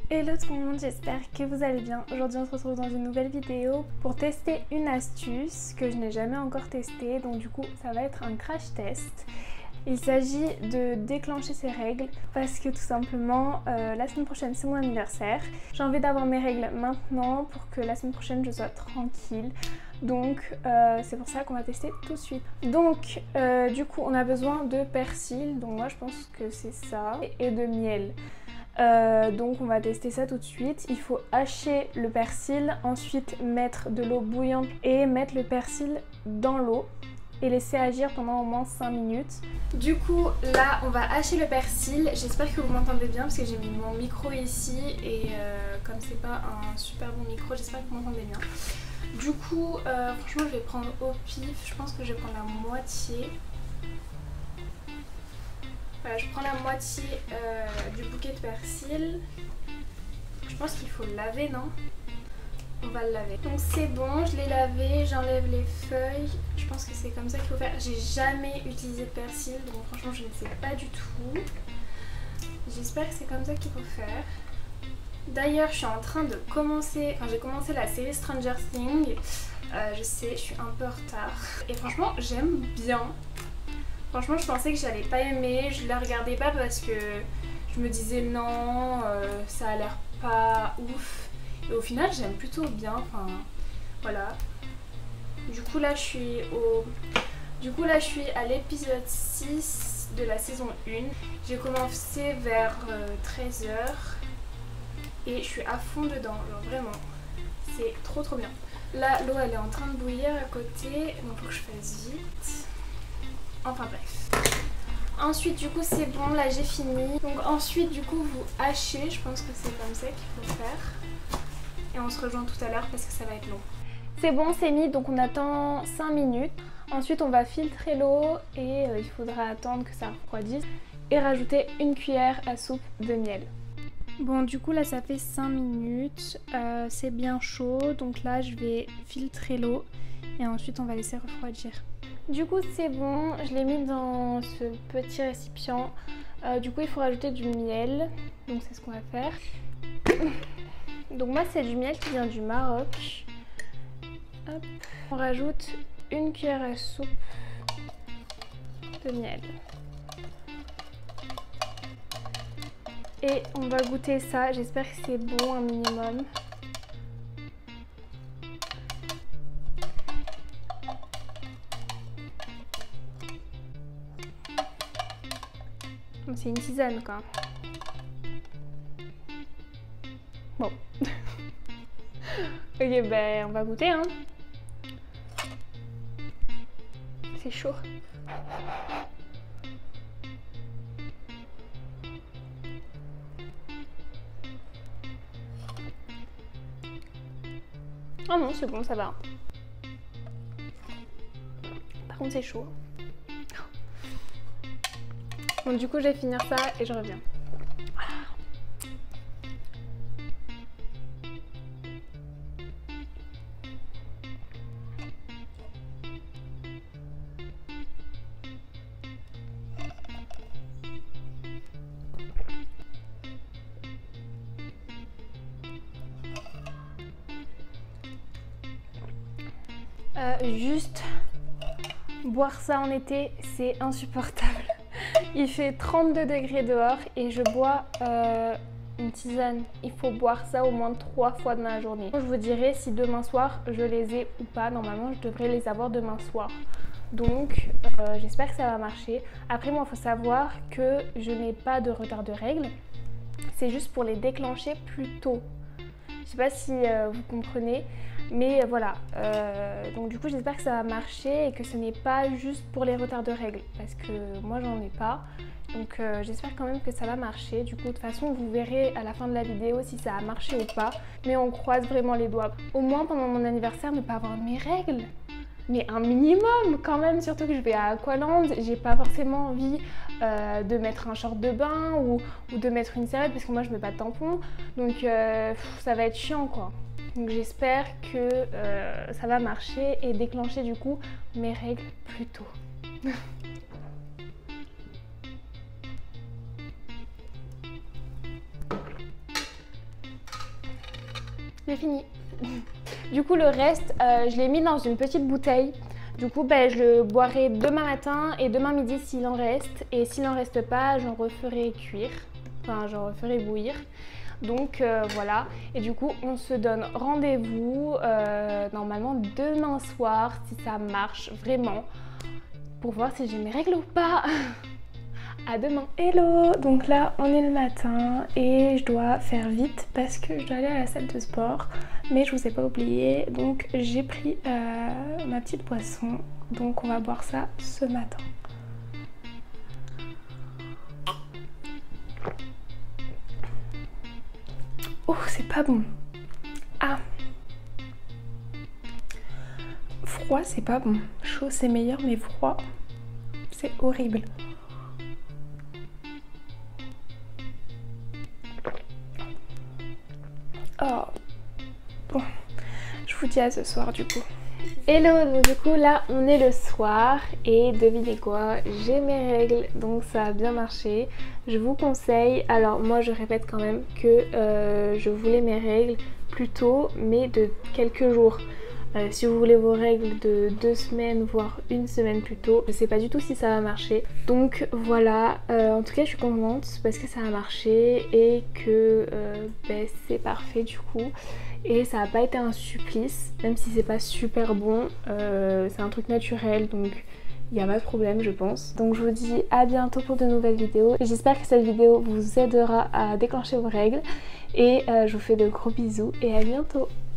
Hello tout le monde, j'espère que vous allez bien. Aujourd'hui on se retrouve dans une nouvelle vidéo pour tester une astuce que je n'ai jamais encore testée, donc du coup ça va être un crash test. Il s'agit de déclencher ses règles parce que tout simplement la semaine prochaine c'est mon anniversaire. J'ai envie d'avoir mes règles maintenant pour que la semaine prochaine je sois tranquille. Donc c'est pour ça qu'on va tester tout de suite. Donc du coup on a besoin de persil, donc moi je pense que c'est ça, et de miel. Donc on va tester ça tout de suite. Il faut hacher le persil, ensuite mettre de l'eau bouillante et mettre le persil dans l'eau et laisser agir pendant au moins 5 minutes. Du coup là on va hacher le persil. J'espère que vous m'entendez bien parce que j'ai mis mon micro ici et comme c'est pas un super bon micro, j'espère que vous m'entendez bien. Du coup franchement je vais prendre au pif, je pense que je vais prendre la moitié. Voilà, je prends la moitié du bouquet de persil. Je pense qu'il faut le laver, non? On va le laver. Donc c'est bon, je l'ai lavé, j'enlève les feuilles. Je pense que c'est comme ça qu'il faut faire. J'ai jamais utilisé de persil, donc franchement je ne sais pas du tout. J'espère que c'est comme ça qu'il faut faire. D'ailleurs, je suis en train de commencer, j'ai commencé la série Stranger Things. Je sais, je suis un peu en retard. Et franchement, j'aime bien. Franchement, je pensais que j'allais pas aimer, je la regardais pas parce que je me disais non, ça a l'air pas ouf. Et au final, j'aime plutôt bien, enfin voilà. Du coup là, je suis à l'épisode 6 de la saison 1. J'ai commencé vers 13 h et je suis à fond dedans, genre vraiment. C'est trop bien. Là, l'eau elle est en train de bouillir à côté, donc faut que je fasse vite. Enfin bref. Ensuite du coup c'est bon, là j'ai fini. Donc ensuite du coup vous hachez, je pense que c'est comme ça qu'il faut faire. Et on se rejoint tout à l'heure parce que ça va être long. C'est bon, c'est mis, donc on attend 5 minutes. Ensuite on va filtrer l'eau et il faudra attendre que ça refroidisse. Et rajouter une cuillère à soupe de miel. Bon du coup là ça fait 5 minutes, c'est bien chaud. Donc là je vais filtrer l'eau et ensuite on va laisser refroidir. Du coup c'est bon, je l'ai mis dans ce petit récipient. Du coup il faut rajouter du miel, donc c'est ce qu'on va faire. Donc moi c'est du miel qui vient du Maroc. Hop. On rajoute une cuillère à soupe de miel. Et on va goûter ça, j'espère que c'est bon un minimum. C'est une tisane quoi. Bon. Ok, ben on va goûter hein. C'est chaud. Oh non, c'est bon, ça va. Par contre, c'est chaud. Bon, du coup, je vais finir ça et je reviens. Juste boire ça en été, c'est insupportable. Il fait 32 degrés dehors et je bois une tisane. Il faut boire ça au moins 3 fois dans la journée. Je vous dirai si demain soir je les ai ou pas. Normalement, je devrais les avoir demain soir. Donc, j'espère que ça va marcher. Après, moi, il faut savoir que je n'ai pas de retard de règles. C'est juste pour les déclencher plus tôt. Je sais pas si vous comprenez. Mais voilà, donc du coup j'espère que ça va marcher et que ce n'est pas juste pour les retards de règles parce que moi j'en ai pas. Donc j'espère quand même que ça va marcher. Du coup de toute façon vous verrez à la fin de la vidéo si ça a marché ou pas. Mais on croise vraiment les doigts. Au moins pendant mon anniversaire ne pas avoir mes règles. Mais un minimum quand même, surtout que je vais à Aqualand. J'ai pas forcément envie de mettre un short de bain ou de mettre une serviette parce que moi je mets pas de tampon. Donc ça va être chiant quoi. Donc j'espère que ça va marcher et déclencher du coup mes règles plus tôt. J'ai fini. Du coup le reste, je l'ai mis dans une petite bouteille. Du coup je le boirai demain matin et demain midi s'il en reste. Et s'il n'en reste pas, j'en referai cuire. Enfin j'en referai bouillir. Donc voilà, et du coup on se donne rendez-vous normalement demain soir si ça marche vraiment pour voir si j'ai mes règles ou pas. À demain. Hello, donc là on est le matin et je dois faire vite parce que je dois aller à la salle de sport, mais je vous ai pas oublié, donc j'ai pris ma petite boisson, donc on va boire ça ce matin. Oh, c'est pas bon. Ah. Froid, c'est pas bon. Chaud, c'est meilleur, mais froid, c'est horrible. Oh. Bon, je vous dis à ce soir du coup. Hello, donc du coup là on est le soir et devinez quoi, j'ai mes règles donc ça a bien marché. Je vous conseille, alors moi je répète quand même que je voulais mes règles plus tôt mais de quelques jours. Si vous voulez vos règles de 2 semaines voire 1 semaine plus tôt, je sais pas du tout si ça va marcher. Donc voilà, en tout cas je suis contente parce que ça a marché et que c'est parfait du coup. Et ça n'a pas été un supplice, même si c'est pas super bon, c'est un truc naturel donc il n'y a pas de problème je pense. Donc je vous dis à bientôt pour de nouvelles vidéos. J'espère que cette vidéo vous aidera à déclencher vos règles et je vous fais de gros bisous et à bientôt.